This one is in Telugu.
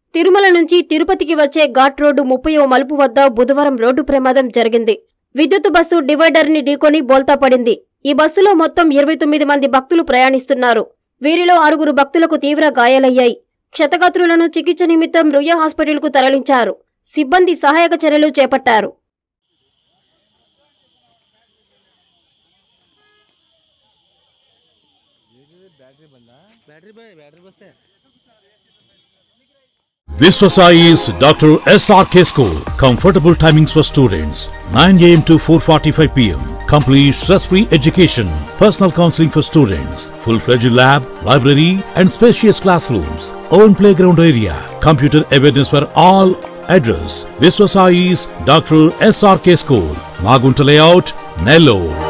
తిరుమల నుంచి తిరుపతికి వచ్చే ఘాట్ రోడ్డు 30వ మలుపు వద్ద బుధవారం రోడ్డు ప్రమాదం జరిగింది. విద్యుత్ బస్సు డివైడర్ ని ఢీకొని బోల్తా పడింది. ఈ బస్సులో మొత్తం 29 మంది భక్తులు ప్రయాణిస్తున్నారు. వీరిలో 6 భక్తులకు తీవ్ర గాయాలయ్యాయి. క్షతగాత్రులను చికిత్స నిమిత్తం రుయ్య హాస్పిటల్కు తరలించారు. సిబ్బంది సహాయక చర్యలు చేపట్టారు. Viswasai's Dr. SRK School. Comfortable timings for students. 9 a.m. to 4:45 p.m. Complete stress-free education. Personal counseling for students. Full-fledged lab, library and spacious classrooms. Own playground area. Computer awareness for all. Address: Viswasai's Dr. SRK School. Magunta Layout, Nellore.